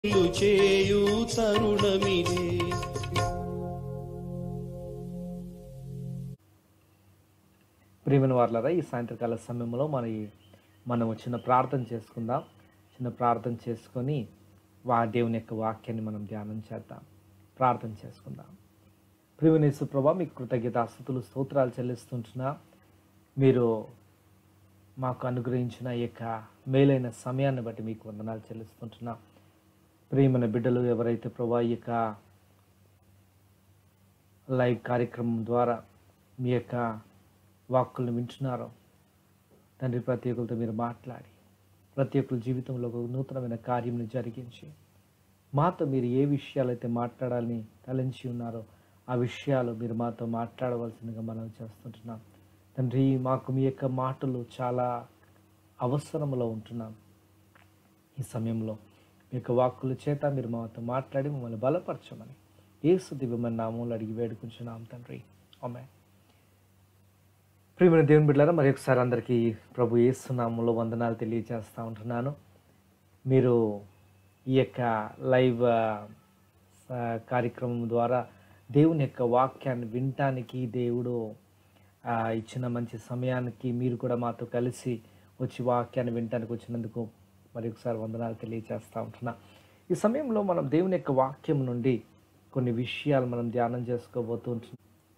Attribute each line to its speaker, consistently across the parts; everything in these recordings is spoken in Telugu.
Speaker 1: చేయు తరుణమిదే.
Speaker 2: ప్రియమైన వారలారా, ఈ సాయంత్రకాల సమయంలో మనం చిన్న ప్రార్థన చేసుకుందాం. చిన్న ప్రార్థన చేసుకొని దేవుని యొక్క వాక్యాన్ని మనం ధ్యానం చేద్దాం. ప్రార్థన చేసుకుందాం. ప్రియమైన యేసు ప్రభువా, మీకు కృతజ్ఞతాస్తుతులు స్తోత్రాలు చెల్లిస్తుంటున్నా. మీరు మాకు అనుగ్రహించిన ఈ యొక్క మేలైన సమయాన్ని బట్టి మీకు వందనాలు చెల్లిస్తుంటున్నా. ప్రియమైన బిడ్డలు ఎవరైతే ప్రభువా ఈ యొక్క లైవ్ కార్యక్రమం ద్వారా మీ యొక్క వాక్కులను వింటున్నారో తండ్రి, ప్రతి ఒక్కరితో మీరు మాట్లాడి ప్రతి ఒక్కరి జీవితంలో ఒక నూతనమైన కార్యంని జరిగించి మాతో మీరు ఏ విషయాలైతే మాట్లాడాలని తలంచి ఉన్నారో ఆ విషయాలు మీరు మాతో మాట్లాడవలసిందిగా మనం చేస్తుంటున్నాం. తండ్రి, మాకు మీ యొక్క మాటలు చాలా అవసరంలో ఉంటున్నాం. ఈ సమయంలో మీ యొక్క వాక్కుల చేత మీరు మాతో మాట్లాడి మమ్మల్ని బలపరచమని యేసు దివ్యమైన నామములో అడిగి వేడుకుంటున్నాం తండ్రి, ఆమేన్. ప్రియమైన దేవుని బిడ్డలారా, మరి ఒకసారి అందరికీ ప్రభు యేసు నామములో వందనాలు తెలియజేస్తూ ఉంటున్నాను. మీరు ఈ యొక్క లైవ్ కార్యక్రమం ద్వారా దేవుని యొక్క వాక్యాన్ని వినటానికి దేవుడు ఇచ్చిన మంచి సమయానికి మీరు కూడా మాతో కలిసి వచ్చి వాక్యాన్ని వినటానికి వచ్చినందుకు మరి ఒకసారి వందనాలు తెలియజేస్తూ ఉంటున్నా. ఈ సమయంలో మనం దేవుని యొక్క వాక్యం నుండి కొన్ని విషయాలు మనం ధ్యానం చేసుకోబోతూ ఉంటున్నాం.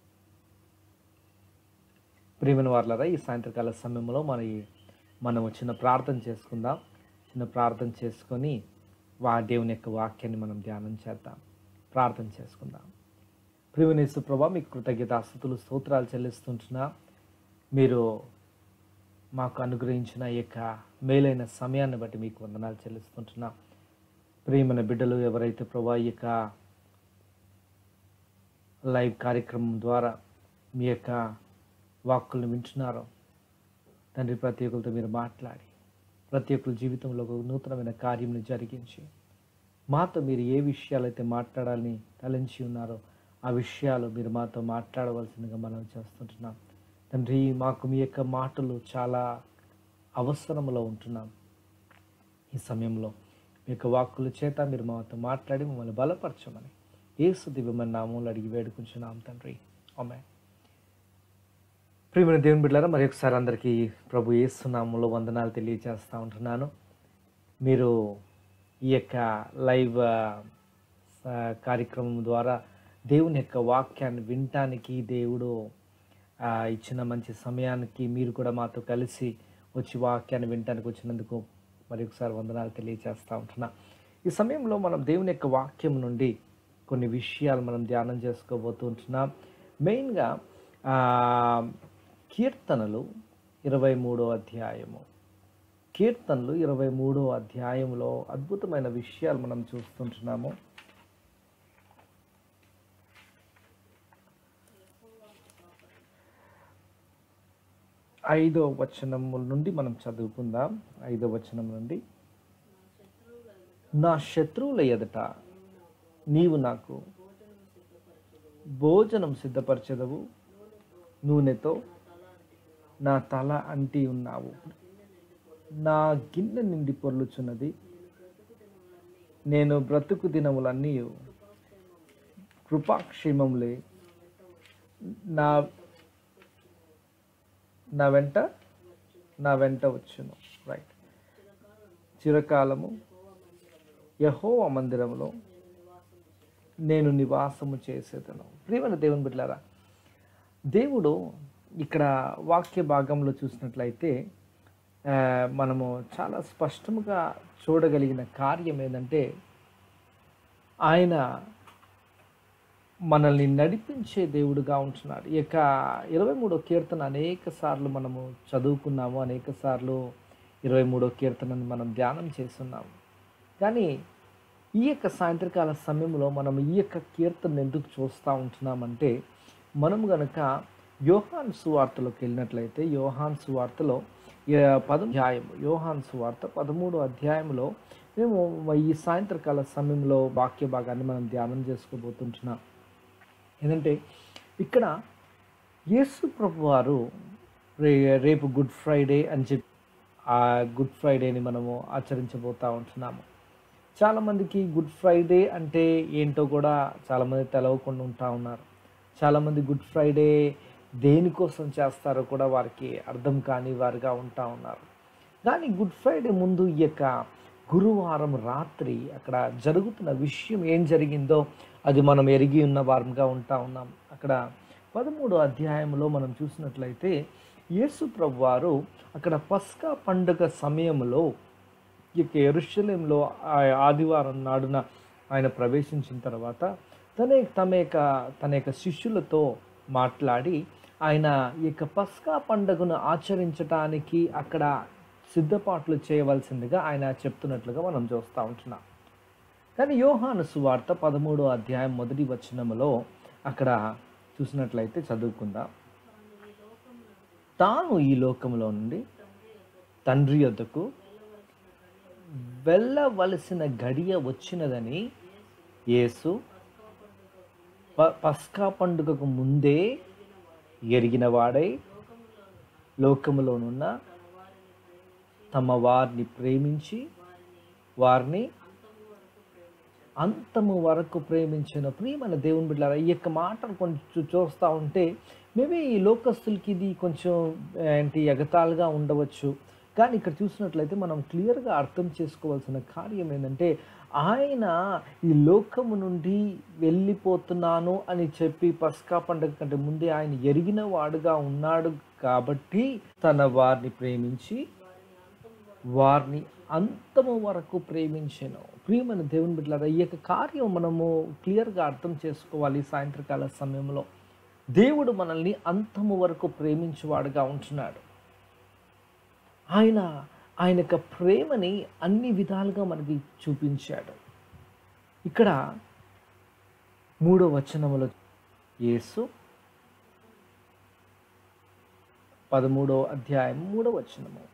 Speaker 2: ప్రియమైన వారలారా, ఈ సాయంత్రకాల సమయంలో మనం చిన్న ప్రార్థన చేసుకుందాం. చిన్న ప్రార్థన చేసుకొని దేవుని యొక్క వాక్యాన్ని మనం ధ్యానం చేద్దాం. ప్రార్థన చేసుకుందాం. ప్రియమైన యేసు ప్రభువా, మీకు కృతజ్ఞతాస్తుతులు స్తోత్రాలు చెల్లిస్తుంటున్నా. మీరు మాకు అనుగ్రహించిన ఈ యొక్క మేలైన సమయాన్ని బట్టి మీకు వందనాలు చెల్లిస్తుంటున్నా. ప్రియమైన బిడ్డలు ఎవరైతే ప్రభువా ఈ యొక్క లైవ్ కార్యక్రమం ద్వారా మీ యొక్క వాక్కులను వింటున్నారో తండ్రి, ప్రతి ఒక్కరితో మీరు మాట్లాడి ప్రతి ఒక్కరి జీవితంలో ఒక నూతనమైన కార్యంని జరిగించి మాతో మీరు ఏ విషయాలైతే మాట్లాడాలని తలంచి ఉన్నారో ఆ విషయాలు మీరు మాతో మాట్లాడవలసిందిగా మనం చేస్తుంటున్నాం. తండ్రి, మాకు మీ యొక్క మాటలు చాలా అవసరంలో ఉంటున్నాం. ఈ సమయంలో మీ యొక్క వాక్కుల చేత మీరు మాతో మాట్లాడి మమ్మల్ని బలపరచమని యేసు దివ్యమైన నామములో అడిగి వేడుకుంటున్నాం తండ్రి, ఆమేన్. ప్రియమైన దేవుని బిడ్డలారా, మరి ఒకసారి అందరికీ ప్రభు యేసు నామములో వందనాలు తెలియజేస్తూ ఉంటున్నాను. మీరు ఈ యొక్క లైవ్ కార్యక్రమం ద్వారా దేవుని యొక్క వాక్యాన్ని వినటానికి దేవుడు ఇచ్చిన మంచి సమయానికి మీరు కూడా మాతో కలిసి వచ్చి వాక్యాన్ని వినటానికి వచ్చినందుకు మరి ఒకసారి వందనాలు తెలియజేస్తూ ఉంటున్నా. ఈ సమయంలో మనం దేవుని యొక్క వాక్యం నుండి కొన్ని విషయాలు మనం ధ్యానం చేసుకోబోతూ ఉంటున్నాం. మెయిన్గా కీర్తనలు 23వ అధ్యాయము. కీర్తనలు 23వ అధ్యాయంలో అద్భుతమైన విషయాలు మనం చూస్తుంటున్నాము. 5వ వచనం నుండి మనం చదువుకుందాం. 5వ వచనం నుండి, నా శత్రువుల ఎదుట నీవు నాకు భోజనం సిద్ధపరచెదవు, నూనెతో నా తల అంటి ఉన్నావు. నా గిన్నె నిండి పొర్లుచున్నది, నేను బ్రతుకు దినములన్నీ కృపాక్షేమములే నా వెంట వచ్చును. రైట్. చిరకాలము యెహోవా మందిరములో నేను నివాసము చేసేదను. ప్రియమైన దేవుని బిడ్డలారా, దేవుడు ఇక్కడ వాక్య భాగంలో చూసినట్లయితే మనము చాలా స్పష్టంగా చూడగలిగిన కార్యం ఏంటంటే, ఆయన మనల్ని నడిపించే దేవుడుగా ఉంటున్నాడు. ఈ యొక్క 23వ కీర్తన అనేక సార్లు మనము చదువుకున్నాము, అనేక సార్లు 23వ కీర్తనను మనం ధ్యానం చేస్తున్నాము. కానీ ఈ యొక్క సాయంత్రకాల సమయంలో మనం ఈ యొక్క కీర్తన ఎందుకు చూస్తూ ఉంటున్నామంటే, మనము గనక యోహాను సువార్తలోకి వెళ్ళినట్లయితే యోహాను సువార్తలో 13వ అధ్యాయంలో మేము ఈ సాయంత్రకాల సమయంలో వాక్య భాగాన్ని మనం ధ్యానం చేసుకోబోతుంటున్నాం. ఏంటంటే ఇక్కడ యేసు ప్రభు వారు రేపు గుడ్ ఫ్రైడే అని చెప్పి ఆ గుడ్ ఫ్రైడేని మనము ఆచరించబోతూ ఉంటున్నాము. చాలామందికి గుడ్ ఫ్రైడే అంటే ఏంటో కూడా చాలామంది తెలవకుండా ఉంటా ఉన్నారు. చాలామంది గుడ్ ఫ్రైడే దేనికోసం చేస్తారో కూడా వారికి అర్థం కాని వారుగా ఉంటా ఉన్నారు. కానీ గుడ్ ఫ్రైడే ముందు ఈ యొక్క గురువారం రాత్రి అక్కడ జరుగుతున్న విషయం ఏం జరిగిందో అది మనం ఎరిగి ఉన్న వారంగా ఉంటా ఉన్నాం. అక్కడ 13వ అధ్యాయంలో మనం చూసినట్లయితే యేసు ప్రభువారు అక్కడ పస్కా పండుగ సమయంలో ఇక యెరూషలేములో ఆదివారం నాడున ఆయన ప్రవేశించిన తర్వాత తన యొక్క శిష్యులతో మాట్లాడి ఆయన ఈ యొక్క పస్కా పండుగను ఆచరించటానికి అక్కడ సిద్ధపాట్లు చేయవలసిందిగా ఆయన చెప్తున్నట్లుగా మనం చూస్తూ ఉంటున్నాం. కానీ యోహాను సువార్త 13వ అధ్యాయం 1వ వచనములో అక్కడ చూసినట్లయితే చదువుకుందాం. తాను ఈ లోకంలో నుండి తండ్రి యొద్దకు వెళ్ళవలసిన గడియ వచ్చినదని యేసు పస్కా పండుగకు ముందే ఎరిగిన వాడై లోకములోనున్న తమ వారిని ప్రేమించి వారిని అంతము వరకు ప్రేమించిన ప్రియమైన దేవుని బిడ్డలారా, ఈ యొక్క మాటను కొంచెం చూస్తూ ఉంటే మేబీ ఈ లోకస్తులకి ఇది కొంచెం ఎగతాళిగా ఉండవచ్చు. కానీ ఇక్కడ చూసినట్లయితే మనం క్లియర్గా అర్థం చేసుకోవాల్సిన కార్యం ఏంటంటే ఆయన ఈ లోకము నుండి వెళ్ళిపోతున్నాను అని చెప్పి పస్కా పండుగ కంటే ముందే ఆయన ఎరిగిన వాడుగా ఉన్నాడు కాబట్టి తన వారిని ప్రేమించి వారిని అంతము వరకు ప్రేమించెను. ప్రియమైన దేవుని బిడ్డలారా, ఈ యొక్క కార్యం మనము క్లియర్గా అర్థం చేసుకోవాలి. సాయంత్రకాల సమయంలో దేవుడు మనల్ని అంతము వరకు ప్రేమించేవాడుగా ఉంటున్నాడు. ఆయన యొక్క ప్రేమని అన్ని విధాలుగా మనకి చూపించాడు. ఇక్కడ 3వ వచనములో యేసు 13వ అధ్యాయం 3వ వచనము,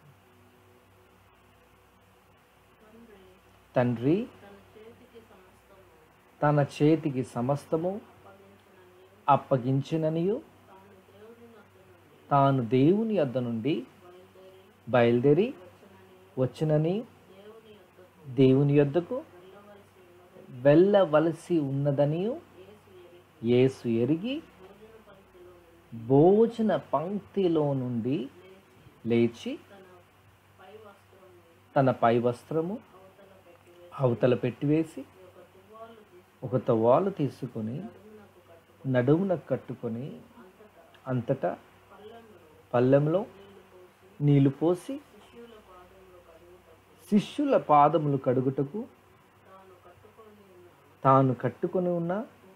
Speaker 2: తండ్రి తన చేతికి సమస్తము అప్పగించిననియు తాను దేవుని యొద్ద నుండి బయలుదేరి వచ్చినని దేవుని యొద్దకు వెళ్ళవలసి ఉన్నదని యేసు ఎరిగి భోజన పంక్తిలో నుండి లేచి తన పై వస్త్రము అవతల పెట్టివేసి ఒక తువాలు తీసుకొని నడుమున కట్టుకొని అంతటా పళ్ళెంలో నీళ్లు పోసి శిష్యుల పాదములు కడుగుటకు తాను కట్టుకొని ఉన్న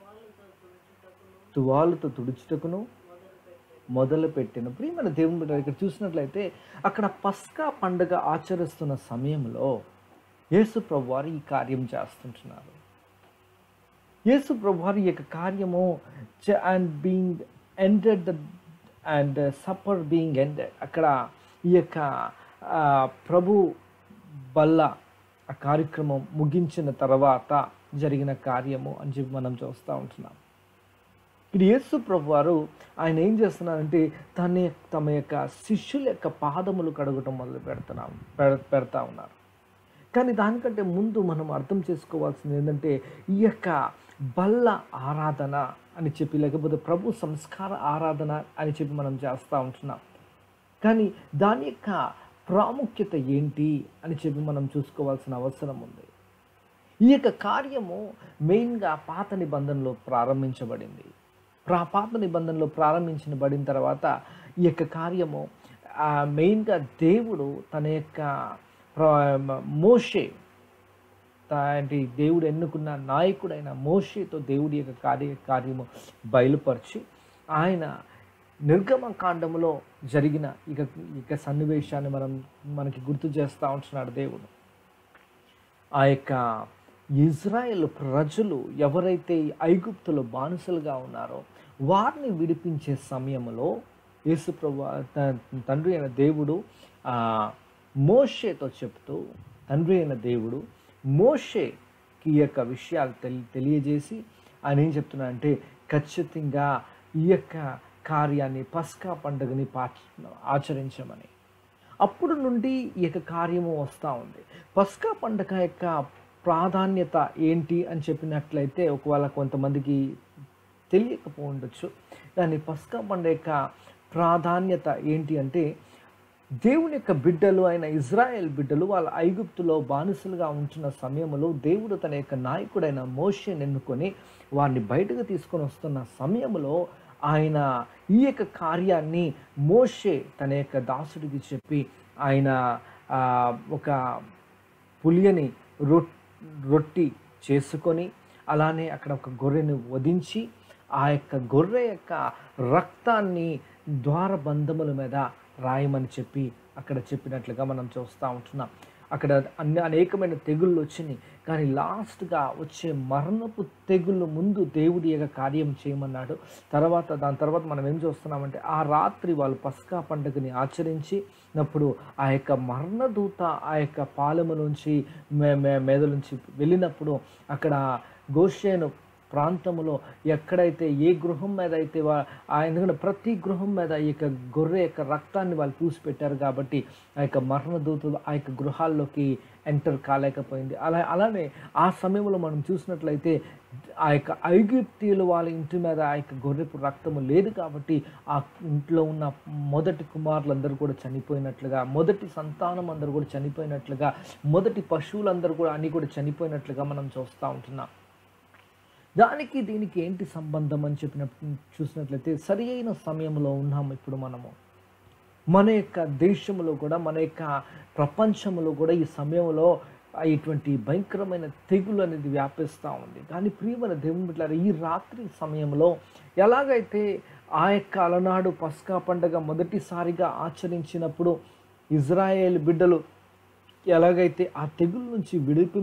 Speaker 2: తువాలుతో తుడుచుటకును మొదలుపెట్టిన ప్రియమైన దేవుని బిడ్డ, ఇక్కడ చూసినట్లయితే అక్కడ పస్కా పండుగ ఆచరిస్తున్న సమయంలో యేసు ప్రభువారు ఈ కార్యం చేస్తుంటున్నారు. యేసు ప్రభువారు ఈ యొక్క కార్యము and being ended and supper being ended, అక్కడ ఈ యొక్క ప్రభు బల్ల ఆ కార్యక్రమం ముగించిన తర్వాత జరిగిన కార్యము అని చెప్పి మనం చూస్తూ ఉంటున్నాం. ఇప్పుడు యేసు ప్రభువారు ఆయన ఏం చేస్తున్నారంటే తమ యొక్క శిష్యుల యొక్క పాదములు కడగటం మొదలు పెడతా ఉన్నారు. కానీ దానికంటే ముందు మనం అర్థం చేసుకోవాల్సింది ఏంటంటే ఈ యొక్క బల్ల ఆరాధన అని చెప్పి లేకపోతే ప్రభు సంస్కార ఆరాధన అని చెప్పి మనం చేస్తూ ఉంటున్నాం. కానీ దాని యొక్క ప్రాముఖ్యత ఏంటి అని చెప్పి మనం చూసుకోవాల్సిన అవసరం ఉంది. ఈ యొక్క కార్యము మెయిన్గా పాత నిబంధనలో ప్రారంభించబడింది. పాత నిబంధనలో ప్రారంభించబడిన తర్వాత ఈ యొక్క కార్యము మెయిన్గా దేవుడు తన యొక్క మోషే దేవుడు ఎన్నుకున్న నాయకుడైన మోషేతో దేవుడి యొక్క కార్యము బయలుపరిచి ఆయన నిర్గమకాండములో జరిగిన ఇక సన్నివేశాన్ని మనకి గుర్తు చేస్తూ ఉంటున్నాడు దేవుడు. ఆ యొక్క ఇజ్రాయేల్ ప్రజలు ఎవరైతే ఐగుప్తులో బానిసలుగా ఉన్నారో వారిని విడిపించే సమయంలో యేసు ప్రభువు తండ్రి అయిన దేవుడు మోషేతో చెప్తూ తండ్రి అయిన దేవుడు మోషేకి ఈ యొక్క విషయాలు తెలియజేసి ఆయన ఏం చెప్తున్నాడంటే ఖచ్చితంగా ఈ యొక్క కార్యాన్ని పస్కా పండుగని ఆచరించమని. అప్పుడు నుండి ఈ యొక్క కార్యము వస్తూ ఉంది. పస్కా పండుగ యొక్క ప్రాధాన్యత ఏంటి అని చెప్పినట్లయితే ఒకవేళ కొంతమందికి తెలియకపోవచ్చు. కానీ పస్కా పండుగ యొక్క ప్రాధాన్యత ఏంటి అంటే, దేవుని యొక్క బిడ్డలు అయిన ఇజ్రాయెల్ బిడ్డలు వాళ్ళ ఐగుప్తులో బానిసలుగా ఉంటున్న సమయంలో దేవుడు తన యొక్క నాయకుడైన మోషేని ఎన్నుకొని వారిని బయటకు తీసుకొని వస్తున్న సమయంలో ఆయన ఈ యొక్క కార్యాన్ని మోషే తన యొక్క దాసుడికి చెప్పి ఆయన ఒక పులియని రొట్టి చేసుకొని అలానే అక్కడ ఒక గొర్రెని వధించి ఆ యొక్క గొర్రె యొక్క రక్తాన్ని ద్వారబంధముల మీద రాయమని చెప్పి అక్కడ చెప్పినట్లుగా మనం చూస్తూ ఉంటున్నాం. అక్కడ అనేకమైన తెగుళ్ళు వచ్చినాయి, కానీ లాస్ట్గా వచ్చే మరణపు తెగుళ్ళు ముందు దేవుడి యొక్క కార్యం చేయమన్నాడు. దాని తర్వాత మనం ఏం చూస్తున్నామంటే, ఆ రాత్రి వాళ్ళు పస్కా పండుగని ఆచరించినప్పుడు ఆ యొక్క మరణదూత ఆ యొక్క పాలెము నుంచి మీద నుంచి వెళ్ళినప్పుడు అక్కడ గోషేను ప్రాంతంలో ఎక్కడైతే ఏ గృహం మీద అయితే ఎందుకంటే ప్రతి గృహం మీద ఈ యొక్క గొర్రె యొక్క రక్తాన్ని వాళ్ళు పూసిపెట్టారు కాబట్టి ఆ యొక్క మరణదూతలు ఆ యొక్క గృహాల్లోకి ఎంటర్ కాలేకపోయింది. అలానే ఆ సమయంలో మనం చూసినట్లయితే ఆ యొక్క ఐగుప్తీయులు వాళ్ళ ఇంటి మీద ఆ యొక్క గొర్రెపు రక్తము లేదు కాబట్టి ఆ ఇంట్లో ఉన్న మొదటి కుమారులందరూ కూడా చనిపోయినట్లుగా, మొదటి సంతానం అందరూ కూడా చనిపోయినట్లుగా, మొదటి పశువులందరూ కూడా అన్నీ కూడా చనిపోయినట్లుగా మనం చూస్తూ ఉంటున్నాం. దానికి దీనికి ఏంటి సంబంధం అని చెప్పినప్పుడు చూసినట్లయితే సరి అయిన సమయంలో ఉన్నాము ఇప్పుడు మనము. మన యొక్క దేశంలో కూడా మన యొక్క ప్రపంచంలో కూడా ఈ సమయంలో ఇటువంటి భయంకరమైన తెగులు అనేది వ్యాపిస్తూ ఉంది. కానీ ప్రియమైన దేవుని బిడ్డలారా, ఈ రాత్రి సమయంలో ఎలాగైతే ఆ యొక్క అలనాడు పస్కా పండుగ మొదటిసారిగా ఆచరించినప్పుడు ఇజ్రాయేల్ బిడ్డలు ఎలాగైతే ఆ తెగుల నుంచి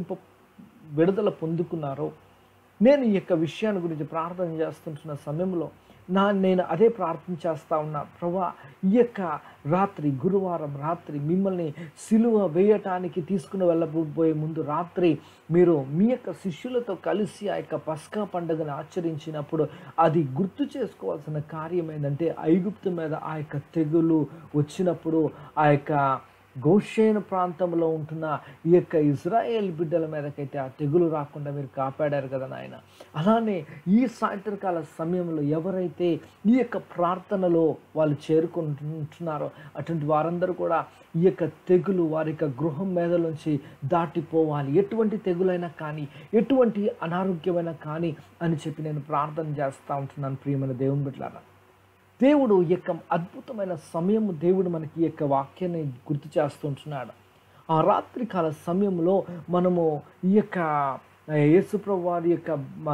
Speaker 2: విడుదల పొందుకున్నారో, నేను ఈ యొక్క విషయాన్ని గురించి ప్రార్థన చేస్తుంటున్న సమయంలో నేను అదే ప్రార్థన చేస్తూ ఉన్నా. ప్రభువా, ఈ యొక్క రాత్రి గురువారం రాత్రి మిమ్మల్ని సిలువ వేయటానికి తీసుకుని వెళ్ళబోయే ముందు రాత్రి మీరు మీ యొక్క శిష్యులతో కలిసి ఆ యొక్క పస్కా పండుగను ఆచరించినప్పుడు అది గుర్తు చేసుకోవాల్సిన కార్యం ఏంటంటే, ఐగుప్తు మీద ఆ యొక్క తెగులు వచ్చినప్పుడు ఆ యొక్క గోషేను ప్రాంతంలో ఉంటున్న ఈ యొక్క ఇజ్రాయేల్ బిడ్డల మీదకైతే ఆ తెగులు రాకుండా మీరు కాపాడారు కదా నాయన. అలానే ఈ సాయంత్రకాల సమయంలో ఎవరైతే ఈ యొక్క ప్రార్థనలో వాళ్ళు చేరుకుంటున్నారో అటువంటి వారందరూ కూడా ఈ యొక్క తెగులు వారి యొక్క గృహం మీద నుంచి దాటిపోవాలి. ఎటువంటి తెగులైనా కానీ, ఎటువంటి అనారోగ్యమైనా కానీ అని చెప్పి నేను ప్రార్థన చేస్తూ ఉంటున్నాను. ప్రియమైన దేవుని బిడ్డలారా, దేవుడు ఈ యొక్క అద్భుతమైన సమయం దేవుడు మనకి ఈ యొక్క వాక్యాన్ని గుర్తు చేస్తుంటున్నాడు. ఆ రాత్రికాల సమయంలో మనము ఈ యొక్క యేసుప్రభు వారి యొక్క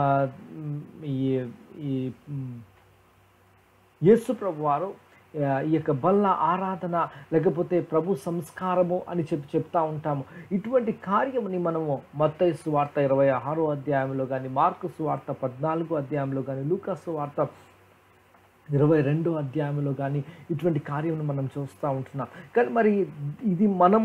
Speaker 2: యేసుప్రభు వారు ఈ యొక్క బల్ల ఆరాధన లేకపోతే ప్రభు సంస్కారము అని చెప్తా ఉంటాము. ఇటువంటి కార్యముని మనము మత్తయి సువార్త 26వ అధ్యాయంలో కానీ, మార్కు సువార్త 14వ అధ్యాయంలో కానీ, లూకా సువార్త 22వ అధ్యాయంలో కానీ ఇటువంటి కార్యం మనం చూస్తూ ఉంటున్నాం. కానీ మరి ఇది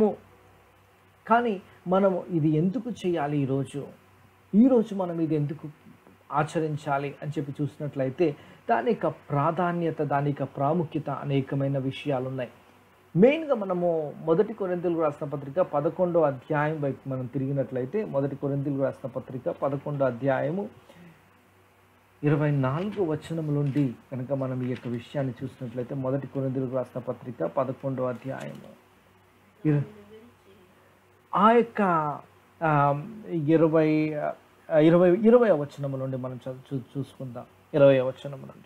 Speaker 2: మనము ఇది ఎందుకు చేయాలి? ఈరోజు మనం ఇది ఎందుకు ఆచరించాలి అని చెప్పి చూసినట్లయితే దాని యొక్క ప్రాధాన్యత, దాని యొక్క ప్రాముఖ్యత అనేకమైన విషయాలు ఉన్నాయి. మెయిన్గా మనము 1 కొరింథీయులకు రాసిన పత్రిక 11వ అధ్యాయం వైపు మనం తిరిగినట్లయితే 1 కొరింథీయులకు రాసిన పత్రిక 11వ అధ్యాయము 24వ వచనం నుండి కనుక మనం ఈ యొక్క విషయాన్ని చూసినట్లయితే 1 కొరింథీయులకు రాసిన పత్రిక 11వ అధ్యాయము ఆ యొక్క 20వ వచనం నుండి మనం చూసుకుందాం. 20వ వచనం నుండి,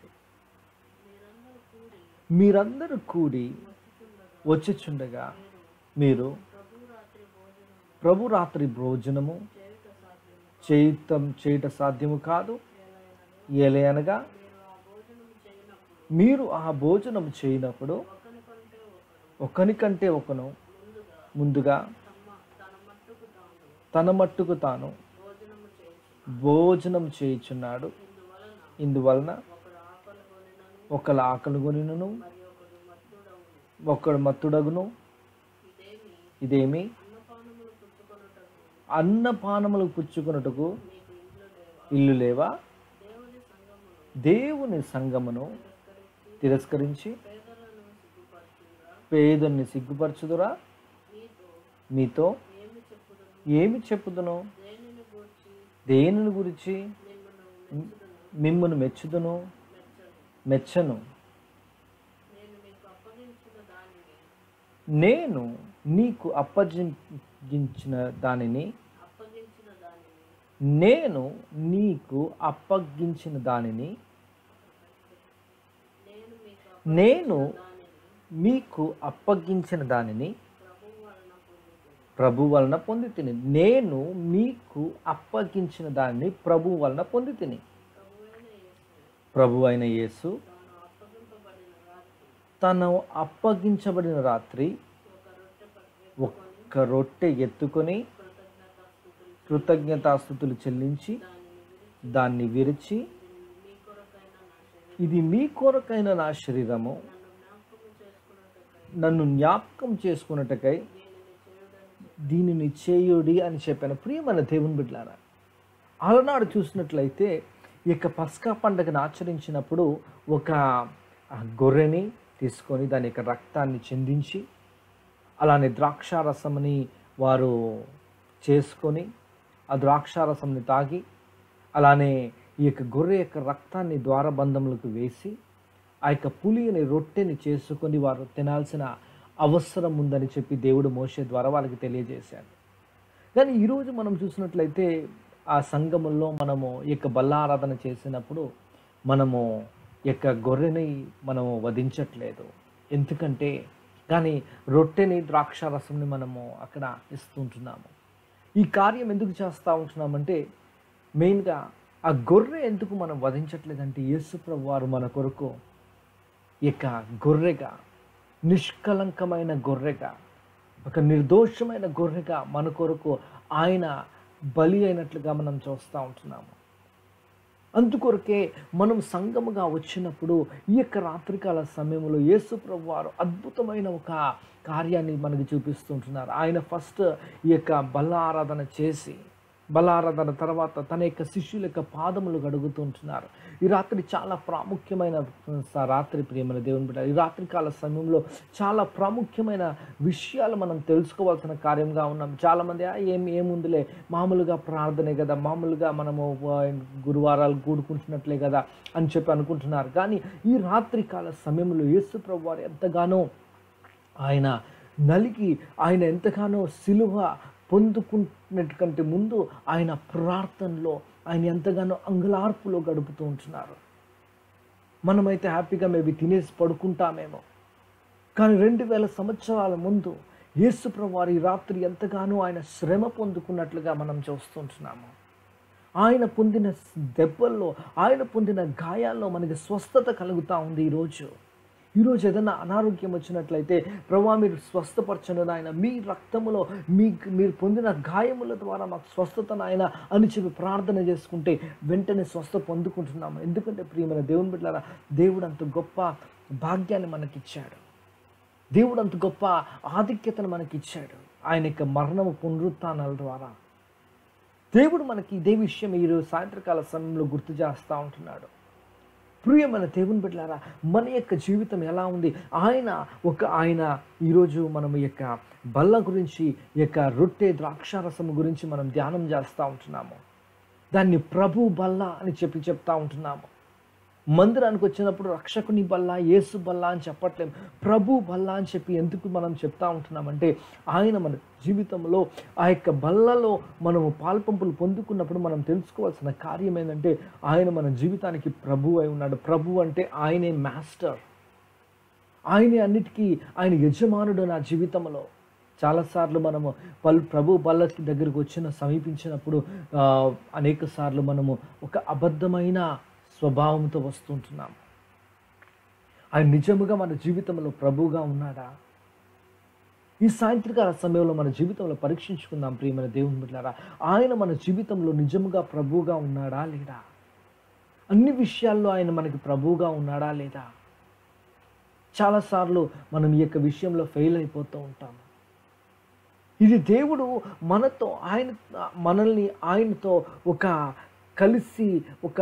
Speaker 2: మీరందరూ కూడి వచ్చుచుండగా మీరు ప్రభు రాత్రి భోజనము చేయుట సాధ్యము కాదు. ఏలయనగా మీరు ఆ భోజనం చేయనప్పుడు ఒకనికంటే ఒకను ముందుగా తన మట్టుకు తాను భోజనం చేయుచున్నాడు. ఇందువలన ఒకళ్ళ ఆకలి కొనినను ఒకడు మత్తుడగును. ఇదేమి అన్నపానములు పుచ్చుకొనుటకు ఇల్లు లేవా? దేవుని సంఘమును తిరస్కరించి పేదల్ని సిగ్గుపరచుదురా? మీతో ఏమి చెప్పుదును? దేనిని గురించి మిమ్మును మెచ్చుదును మెచ్చను. నేను నీకు అప్పగించిన దానిని నేను నీకు అప్పగించిన దానిని నేను మీకు అప్పగించిన దానిని ప్రభు వలన పొంది తిని. నేను మీకు అప్పగించిన దానిని ప్రభు వలన పొంది తిని. ప్రభు అయిన యేసు తను అప్పగించబడిన రాత్రి ఒక్క రొట్టె ఎత్తుకొని కృతజ్ఞతాస్తుతులు చెల్లించి దాన్ని విరిచి, ఇది మీ కొరకైన నా శరీరము, నన్ను జ్ఞాపకం చేసుకున్నట్టుకై దీనిని చేయుడి అని చెప్పాను. ప్రియమైన దేవుని బిడ్డలారా, అలనాడు చూసినట్లయితే ఇక పస్కా పండుగను ఆచరించినప్పుడు ఒక గొర్రెని తీసుకొని దాని యొక్క రక్తాన్ని చిందించి, అలానే ద్రాక్షారసంని వారు చేసుకొని ఆ ద్రాక్షారసంని తాగి, అలానే ఈ యొక్క గొర్రె యొక్క రక్తాన్ని ద్వారబంధములకు వేసి ఆ యొక్క పులిని రొట్టెని చేసుకొని వారు తినాల్సిన అవసరం ఉందని చెప్పి దేవుడు మోషే ద్వారా వాళ్ళకి తెలియజేశాడు. కానీ ఈరోజు మనం చూసినట్లయితే ఆ సంఘముల్లో మనము ఈ యొక్క బల్లారాధన చేసినప్పుడు మనము ఈ యొక్క గొర్రెని మనము వధించట్లేదు. ఎందుకంటే కానీ రొట్టెని ద్రాక్షారసంని మనము అక్కడ ఇస్తుంటున్నాము. ఈ కార్యం ఎందుకు చేస్తూ ఉంటున్నామంటే, మెయిన్గా ఆ గొర్రె ఎందుకు మనం వధించట్లేదంటే, యేసు ప్రభు వారు మన కొరకు ఇక గొర్రెగా, నిష్కలంకమైన గొర్రెగా, ఒక నిర్దోషమైన గొర్రెగా మన కొరకు ఆయన బలి అయినట్లుగా మనం చూస్తూ ఉంటున్నాము. అందుకొరకే మనం సంఘముగా వచ్చినప్పుడు ఈ యొక్క రాత్రికాల సమయంలో యేసు ప్రభు వారు అద్భుతమైన ఒక కార్యాన్ని మనకి చూపిస్తుంటున్నారు. ఆయన ఫస్ట్ ఈ యొక్క బల్ల ఆరాధన చేసి, బలారాధన తర్వాత తన యొక్క శిష్యుల యొక్క పాదములు గడుగుతుంటున్నారు. ఈ రాత్రి చాలా ప్రాముఖ్యమైన రాత్రి, ప్రియమైన దేవుని బిడ్డ. ఈ రాత్రికాల సమయంలో చాలా ప్రాముఖ్యమైన విషయాలు మనం తెలుసుకోవాల్సిన కార్యంగా ఉన్నాం. చాలామంది ఏముందిలే, మామూలుగా ప్రార్థనే కదా, మామూలుగా మనము గురువారాలు కూడుకుంటున్నట్లే కదా అని చెప్పి అనుకుంటున్నారు. కానీ ఈ రాత్రికాల సమయంలో యేసు ప్రభు వారు ఎంతగానో ఆయన నలిగి, ఆయన ఎంతగానో సిలువ పొందుకున్నట్టుకంటే ముందు ఆయన ప్రార్థనలో ఆయన ఎంతగానో అంగలార్పులో గడుపుతూ ఉంటున్నారు. మనమైతే హ్యాపీగా మేబీ తినేసి పడుకుంటామేమో, కానీ 2000 సంవత్సరాల ముందు యేసు ప్రభు వారి రాత్రి ఎంతగానో ఆయన శ్రమ పొందుకున్నట్లుగా మనం చూస్తుంటున్నాము. ఆయన పొందిన దెబ్బల్లో, ఆయన పొందిన గాయాల్లో మనకి స్వస్థత కలుగుతూ ఉంది. ఈరోజు ఏదైనా అనారోగ్యం వచ్చినట్లయితే, ప్రభువా మీరు స్వస్థపరచండి నాయన, మీ రక్తములో మీరు పొందిన గాయముల ద్వారా మాకు స్వస్థత నాయన అని చెప్పి ప్రార్థన చేసుకుంటే వెంటనే స్వస్థ పొందుకుంటున్నాము. ఎందుకంటే ప్రియమైన దేవుని బిడ్డలారా, దేవుడు అంత గొప్ప భాగ్యాన్ని మనకిచ్చాడు. దేవుడు అంత గొప్ప ఆధిక్యతను మనకిచ్చాడు. ఆయన యొక్క మరణము పునరుత్థానాల ద్వారా దేవుడు మనకి ఇదే విషయం ఈరోజు సాయంత్రకాల సమయంలో గుర్తు చేస్తూ ఉంటున్నాడు. ప్రియమైన దేవుని బిడ్డలారా, మన యొక్క జీవితం ఎలా ఉంది? ఆయన ఈరోజు మనం ఈ యొక్క బల్ల గురించి, ఈ యొక్క రొట్టె ద్రాక్షారసము గురించి మనం ధ్యానం చేస్తూ ఉంటున్నాము. దాన్ని ప్రభు బల్ల అని చెప్తా ఉంటున్నాము. మందిరానికి వచ్చినప్పుడు రక్షకుని బల్ల, యేసు బల్ల అని చెప్పట్లేము, ప్రభు బల్ల అని చెప్పి ఎందుకు మనం చెప్తా ఉంటున్నామంటే, ఆయన మన జీవితంలో ఆ యొక్క బల్లలో మనము పాల్పంపులు పొందుకున్నప్పుడు మనం తెలుసుకోవాల్సిన కార్యం ఏంటంటే, ఆయన మన జీవితానికి ప్రభు అయి ఉన్నాడు. ప్రభు అంటే ఆయనే మాస్టర్, ఆయనే అన్నిటికీ ఆయన యజమానుడు నా జీవితంలో. చాలాసార్లు మనము ప్రభు బల్లకి దగ్గరికి సమీపించినప్పుడు అనేక సార్లు మనము ఒక అబద్ధమైన స్వభావంతో వస్తుంటున్నాము. ఆయన నిజముగా మన జీవితంలో ప్రభువుగా ఉన్నాడా? ఈ సాయంత్రకాల సమయంలో మన జీవితంలో పరీక్షించుకుందాం ప్రియమైన దేవుని బిడ్డలారా. ఆయన మన జీవితంలో నిజముగా ప్రభువుగా ఉన్నాడా లేదా? అన్ని విషయాల్లో ఆయన మనకి ప్రభువుగా ఉన్నాడా లేదా? చాలాసార్లు మనం ఈ యొక్క విషయంలో ఫెయిల్ అయిపోతూ ఉంటాము. ఇది దేవుడు మనతో మనల్ని ఆయనతో ఒక కలిసి ఒక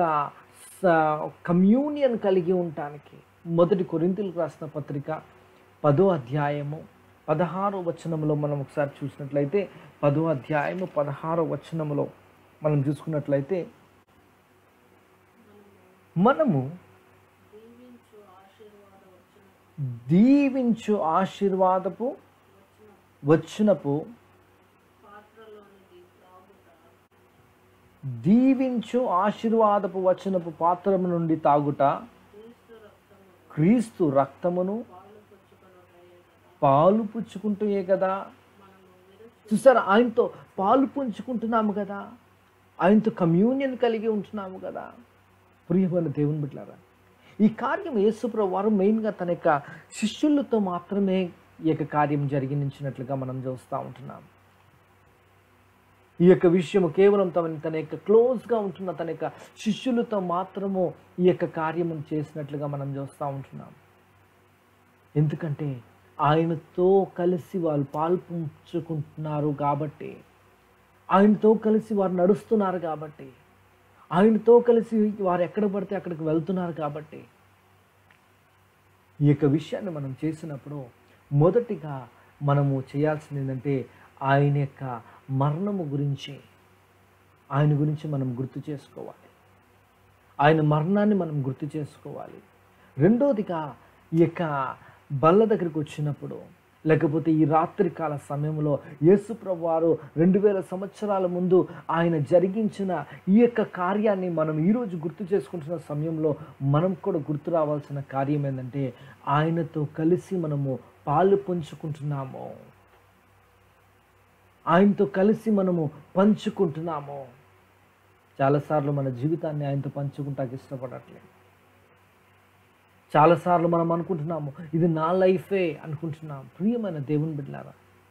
Speaker 2: కమ్యూనియన్ కలిగి ఉండటానికి 1 కొరింథీయులకు రాసిన పత్రిక 10వ అధ్యాయము 16వ వచనంలో మనం ఒకసారి చూసినట్లయితే, 10వ అధ్యాయము 16వ వచనంలో మనం చూసుకున్నట్లయితే మనము దీవించు ఆశీర్వాదపు వచ్చినపు దీవించు ఆశీర్వాదపు వచనపు పాత్రము నుండి తాగుట క్రీస్తు రక్తమును పాలు పుచ్చుకుంటే కదా. చూసారా, ఆయనతో పాలు పుంచుకుంటున్నాము కదా, ఆయనతో కమ్యూనియన్ కలిగి ఉంటున్నాము కదా. ప్రియమైన దేవుని బిడ్డలారా, ఈ కార్యం యేసుప్రభువు వారు మెయిన్గా తన యొక్క శిష్యులతో మాత్రమే ఈ యొక్క కార్యం జరిగించినట్లుగా మనం చూస్తూ ఉంటున్నాం. ఈ యొక్క విషయము కేవలం తన యొక్క క్లోజ్గా ఉంటున్న తన యొక్క శిష్యులతో మాత్రము ఈ యొక్క కార్యము చేసినట్లుగా మనం చూస్తూ ఉంటున్నాం. ఎందుకంటే ఆయనతో కలిసి వాళ్ళు పాల్పంచుకుంటున్నారు కాబట్టి, ఆయనతో కలిసి వారు నడుస్తున్నారు కాబట్టి, ఆయనతో కలిసి వారు ఎక్కడ పడితే అక్కడికి వెళ్తున్నారు కాబట్టి, ఈ యొక్క విషయాన్ని మనం చేసినప్పుడు మొదటిగా మనము చేయాల్సింది ఏంటంటే ఆయన యొక్క మరణము గురించి, ఆయన గురించి మనం గుర్తు చేసుకోవాలి. ఆయన మరణాన్ని మనం గుర్తు చేసుకోవాలి. రెండోదిగా ఈ యొక్క బల్ల దగ్గరికి వచ్చినప్పుడు, లేకపోతే ఈ రాత్రికాల సమయంలో యేసుప్రభువు వారు 2000 సంవత్సరాల ముందు ఆయన జరిగించిన ఈ యొక్క కార్యాన్ని మనం ఈరోజు గుర్తు చేసుకుంటున్న సమయంలో మనం కూడా గుర్తు రావాల్సిన కార్యం ఏంటంటే ఆయనతో కలిసి మనము పాలు పంచుకుంటున్నాము, ఆయనతో కలిసి మనము పంచుకుంటున్నాము. చాలాసార్లు మన జీవితాన్ని ఆయనతో పంచుకుంటానికి ఇష్టపడట్లేదు. చాలాసార్లు మనం అనుకుంటున్నాము ఇది నా లైఫే అనుకుంటున్నాం. ప్రియమైన దేవుని బిడ్డలారా,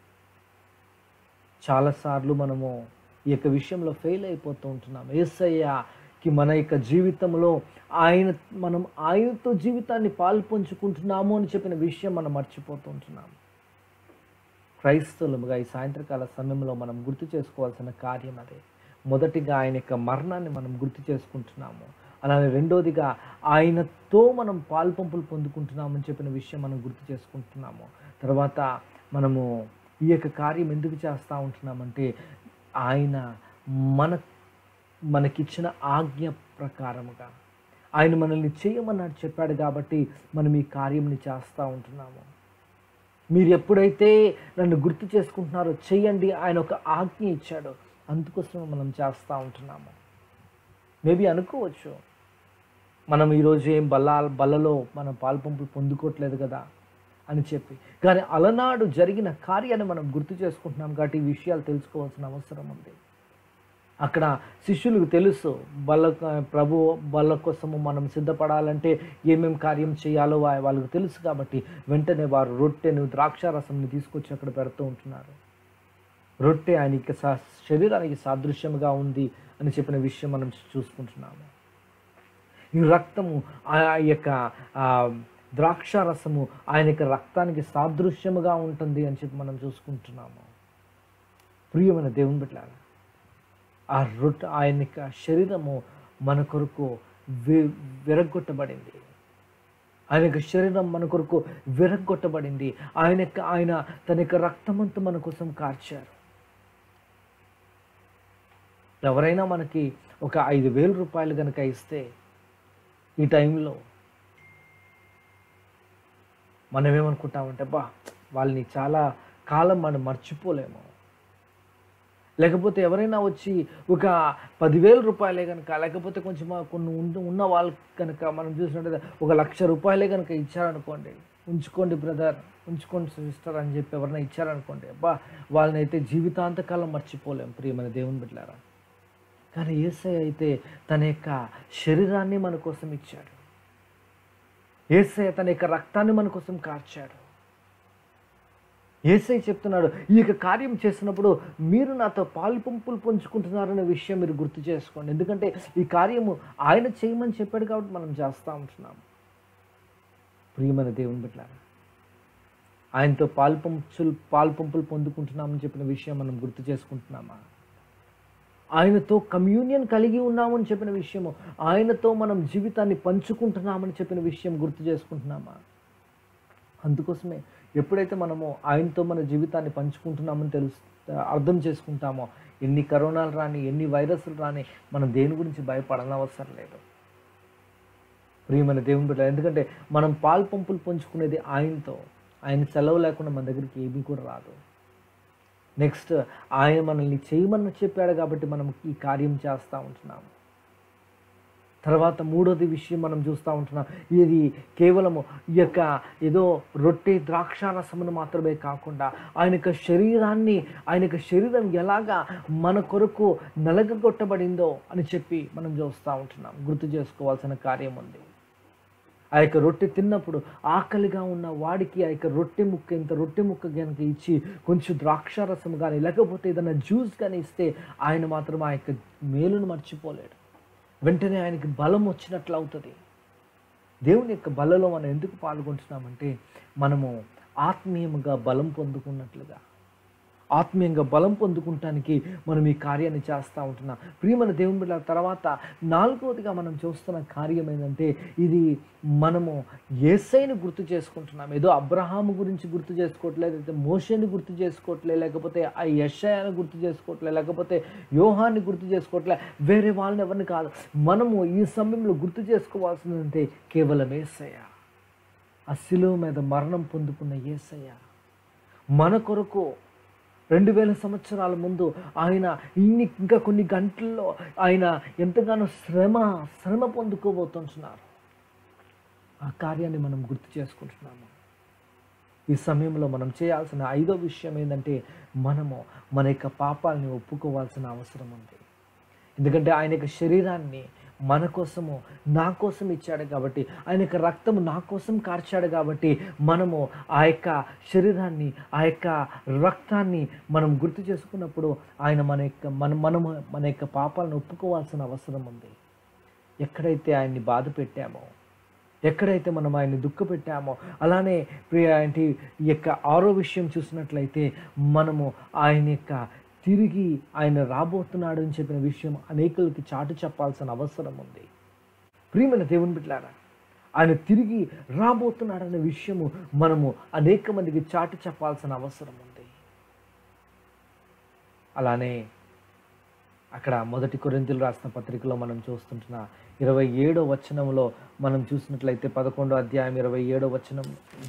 Speaker 2: చాలాసార్లు మనము ఈ యొక్క విషయంలో ఫెయిల్ అయిపోతూ ఉంటున్నాం. యేసయ్యకి మన యొక్క జీవితంలో మనం ఆయనతో జీవితాన్ని పాల్పంచుకుంటున్నాము అని చెప్పిన విషయం మనం మర్చిపోతూ ఉంటున్నాం. క్రైస్తవులుగా ఈ సాయంత్రకాల సమయంలో మనం గుర్తు చేసుకోవాల్సిన కార్యం అదే. మొదటిగా ఆయన యొక్క మరణాన్ని మనం గుర్తు చేసుకుంటున్నాము, అలానే రెండోదిగా ఆయనతో మనం పాల్పంపులు పొందుకుంటున్నామని చెప్పిన విషయం మనం గుర్తు చేసుకుంటున్నాము. తర్వాత మనము ఈ యొక్క కార్యం ఎందుకు చేస్తూ ఉంటున్నామంటే ఆయన మనకిచ్చిన ఆజ్ఞ ప్రకారముగా ఆయన మనల్ని చేయమన్నాడు చెప్పాడు కాబట్టి మనం ఈ కార్యంని చేస్తూ ఉంటున్నాము. మీరు ఎప్పుడైతే నన్ను గుర్తు చేసుకుంటున్నారో చెయ్యండి, ఆయన ఒక ఆజ్ఞ ఇచ్చాడు, అందుకోసమే మనం చేస్తూ ఉంటున్నాము. మేబీ అనుకోవచ్చు మనం ఈరోజు ఏం బల్లలో మనం పాల్పంపులు పొందుకోవట్లేదు కదా అని చెప్పి, కానీ అలనాడు జరిగిన కార్యాన్ని మనం గుర్తు చేసుకుంటున్నాం కాబట్టి ఈ విషయాలు తెలుసుకోవాల్సిన అవసరం ఉంది. అక్కడ శిష్యులకు తెలుసు ప్రభు బల్ల కోసము మనం సిద్ధపడాలంటే ఏమేమి కార్యం చేయాలో వాళ్ళకు తెలుసు కాబట్టి వెంటనే వారు రొట్టెను ద్రాక్షారసంని తీసుకొచ్చి అక్కడ పెడుతూ ఉంటున్నారు. రొట్టె ఆయనకి శరీరానికి సాదృశ్యంగా ఉంది అని చెప్పిన విషయం మనం చూసుకుంటున్నాము. ఈ రక్తము ఆ యొక్క ద్రాక్షారసము ఆయన యొక్క రక్తానికి సాదృశ్యముగా ఉంటుంది అని చెప్పి మనం చూసుకుంటున్నాము. ప్రియమైన దేవుని బిడ్డలారా, ఆ రొట్టె ఆయన యొక్క శరీరము మన కొరకు విరగొట్టబడింది. ఆయన యొక్క శరీరం మన కొరకు విరగొట్టబడింది. ఆయన తన యొక్క రక్తమంతా మన కోసం కార్చారు. ఎవరైనా మనకి ఒక 5,000 రూపాయలు కనుక ఇస్తే ఈ టైంలో మనం ఏమనుకుంటామంటే వాళ్ళని చాలా కాలం మనం మర్చిపోలేము. లేకపోతే ఎవరైనా వచ్చి ఒక 10,000 రూపాయలే కనుక, లేకపోతే కొంచెం కొన్ని ఉన్న వాళ్ళు కనుక మనం చూసినట్టయితే 1,00,000 రూపాయలే కనుక ఇచ్చారనుకోండి, ఉంచుకోండి బ్రదర్, ఉంచుకోండి సిస్టర్ అని చెప్పి ఎవరైనా ఇచ్చారనుకోండి, వాళ్ళని అయితే జీవితాంతకాలం మర్చిపోలేం. ప్రియమైన దేవుని బిడ్డలారా, కానీ యేసయ్య అయితే తన యొక్క శరీరాన్ని మన కోసం ఇచ్చాడు. యేసయ్య తన యొక్క రక్తాన్ని మన కోసం కార్చాడు. యేసయ్య చెప్తున్నాడు, ఈ యొక్క కార్యం చేసినప్పుడు మీరు నాతో పాలుపంపులు పంచుకుంటున్నారనే విషయం మీరు గుర్తు చేసుకోండి. ఎందుకంటే ఈ కార్యము ఆయన చేయమని చెప్పాడు కాబట్టి మనం చేస్తూ ఉంటున్నాము. ప్రియమైన దేవుని బిడ్డలారా, ఆయనతో పాలుపంపులు పొందుకుంటున్నామని చెప్పిన విషయం మనం గుర్తు చేసుకుంటున్నామా? ఆయనతో కమ్యూనియన్ కలిగి ఉన్నామని చెప్పిన విషయము, ఆయనతో మనం జీవితాన్ని పంచుకుంటున్నామని చెప్పిన విషయం గుర్తు చేసుకుంటున్నామా? అందుకోసమే ఎప్పుడైతే మనము ఆయనతో మన జీవితాన్ని పంచుకుంటున్నామని అర్థం చేసుకుంటామో ఎన్ని కరోనాలు రాని, ఎన్ని వైరస్లు రాని, మనం దేని గురించి భయపడనవసరం లేదు. ప్రియమైన దేవుని బిడ్డ, ఎందుకంటే మనం పాలు పంపులు పంచుకునేది ఆయనతో. ఆయన సెలవు లేకుండా మన దగ్గరికి ఏమీ కూడా రాదు. నెక్స్ట్, ఆయన మనల్ని చేయమని చెప్పాడు కాబట్టి మనం ఈ కార్యం చేస్తూ ఉంటున్నాము. తర్వాత మూడోది విషయం మనం చూస్తూ ఉంటున్నాం, ఇది కేవలము ఈ యొక్క ఏదో రొట్టె ద్రాక్షారసమును మాత్రమే కాకుండా ఆయన యొక్క శరీరం ఎలాగా మన కొరకు నలగగొట్టబడిందో అని చెప్పి మనం చూస్తూ ఉంటున్నాం. గుర్తు చేసుకోవాల్సిన కార్యం ఉంది. ఆ యొక్క రొట్టె తిన్నప్పుడు ఆకలిగా ఉన్న వాడికి ఆ యొక్క రొట్టె ముక్క కనుక ఇచ్చి కొంచెం ద్రాక్షారసం కానీ లేకపోతే ఏదైనా జ్యూస్ కానీ ఇస్తే ఆయన మాత్రం ఆ యొక్క మేలును మర్చిపోలేడు. వెంటనే ఆయనకి బలం వచ్చినట్లు అవుతుంది. దేవుని యొక్క బలలో మనం ఎందుకు పాల్గొంటున్నామంటే మనము ఆత్మీయంగా బలం పొందుకున్నట్లుగా, ఆత్మీయంగా బలం పొందుకుంటానికి మనం ఈ కార్యాన్ని చేస్తూ ఉంటున్నాం. ప్రియమైన దేవుని బిడ్డల, తర్వాత నాలుగవదిగా మనం చూస్తున్న కార్యం ఏంటంటే, ఇది మనము యేసయ్యను గుర్తు చేసుకుంటున్నాం. ఏదో అబ్రహాము గురించి గుర్తు చేసుకోవట్లేదు, లేకపోతే మోషేని గుర్తు చేసుకోవట్లేదు, లేకపోతే ఆ యెషయాను గుర్తు చేసుకోవట్లేదు, లేకపోతే యోహాన్ని గుర్తు చేసుకోవట్లేదు, వేరే వాళ్ళని ఎవరిని కాదు. మనము ఈ సమయంలో గుర్తు చేసుకోవాల్సిందంటే కేవలం యేసయ్య. ఆ శిలువ మీద మరణం పొందుకున్న యేసయ్య మన కొరకు 2000 సంవత్సరాల ముందు ఆయన ఇంకా కొన్ని గంటల్లో ఆయన ఎంతగానో శ్రమ పొందుకోబోతున్నారు. ఆ కార్యాన్ని మనం గుర్తు చేసుకుంటున్నాము. ఈ సమయంలో మనం చేయాల్సిన 5వ విషయం ఏంటంటే, మనము మన యొక్క పాపాలని ఒప్పుకోవాల్సిన అవసరం ఉంది. ఎందుకంటే ఆయన యొక్క శరీరాన్ని మన కోసము, నా కోసం ఇచ్చాడు కాబట్టి, ఆయన యొక్క రక్తము నా కోసం కార్చాడు కాబట్టి, మనము ఆ యొక్క శరీరాన్ని, ఆ యొక్క రక్తాన్ని మనం గుర్తు చేసుకున్నప్పుడు ఆయన మన యొక్క పాపాలను ఒప్పుకోవాల్సిన అవసరం ఉంది. ఎక్కడైతే ఆయన్ని బాధ పెట్టామో, ఎక్కడైతే మనం ఆయన్ని దుఃఖపెట్టామో, అలానే ఈ యొక్క 6వ విషయం చూసినట్లయితే, మనము ఆయన యొక్క తిరిగి ఆయన రాబోతున్నాడు అని చెప్పిన విషయం అనేకులకి చాటు చెప్పాల్సిన అవసరం ఉంది. ప్రియమైన దేవుని బిడ్డలారా, ఆయన తిరిగి రాబోతున్నాడనే విషయము మనము అనేక మందికి చాటు చెప్పాల్సిన అవసరం ఉంది. అలానే అక్కడ 1 కొరింథీయులు రాసిన పత్రికలో మనం చూస్తుంటున్న 27వ వచనంలో మనం చూసినట్లయితే, 11వ అధ్యాయం 27వ వచనం,